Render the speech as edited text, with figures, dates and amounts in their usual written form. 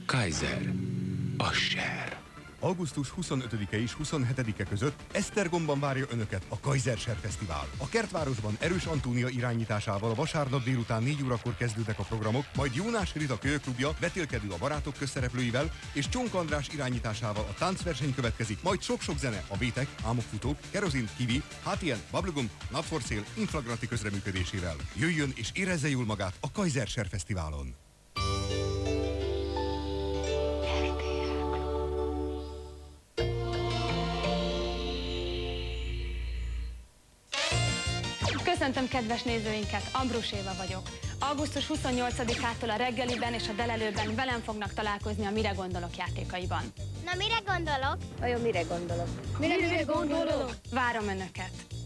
Kaiser, a ser. Augusztus 25-e és 27-e között Esztergomban várja Önöket a Kaiser Ser Fesztivál. A Kertvárosban Erős Antónia irányításával a vasárnap délután 4 órakor kezdődnek a programok, majd Jónás Rita Kölyöklubja vetélkedő a barátok közszereplőivel, és Csonk András irányításával a táncverseny következik, majd sok-sok zene, a Bétek, Álmokfutók, Kerozin, Kiwi, HTN, Bubblegum, Napforszél, Infragranti közreműködésével. Jöjjön és érezze jól magát a Kaiser Ser Fesztiválon! Köszöntöm kedves nézőinket, Ambrus Éva vagyok. Augusztus 28-ától a reggeliben és a delelőben velem fognak találkozni a Mire gondolok játékaiban. Na, mire gondolok? Vajon mire gondolok? Mire gondolok? Várom Önöket!